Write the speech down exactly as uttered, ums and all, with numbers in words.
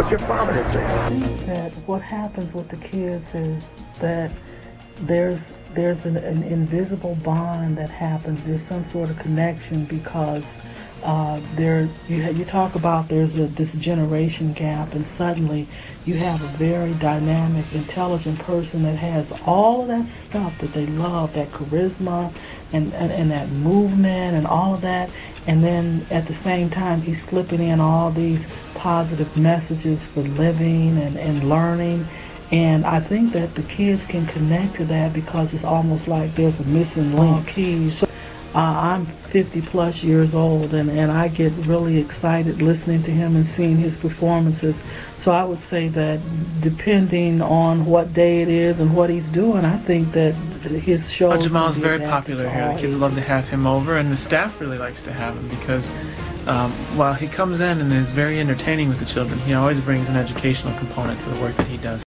what your father has said. I think that what happens with the kids is that there's there's an, an invisible bond that happens. There's some sort of connection because uh, there you ha- you talk about there's a this generation gap, and suddenly you have a very dynamic, intelligent person that has all of that stuff that they love, that charisma and, and, and that movement and all of that. And then at the same time, he's slipping in all these positive messages for living and, and learning. And I think that the kids can connect to that because it's almost like there's a missing link. Keys. So, uh, I'm fifty plus years old, and, and I get really excited listening to him and seeing his performances. So I would say that depending on what day it is and what he's doing, I think that his shows. Well, Jamal's can be very adapted popular to here. all The kids ages. love to have him over, and the staff really likes to have him because um, while he comes in and is very entertaining with the children, he always brings an educational component to the work that he does.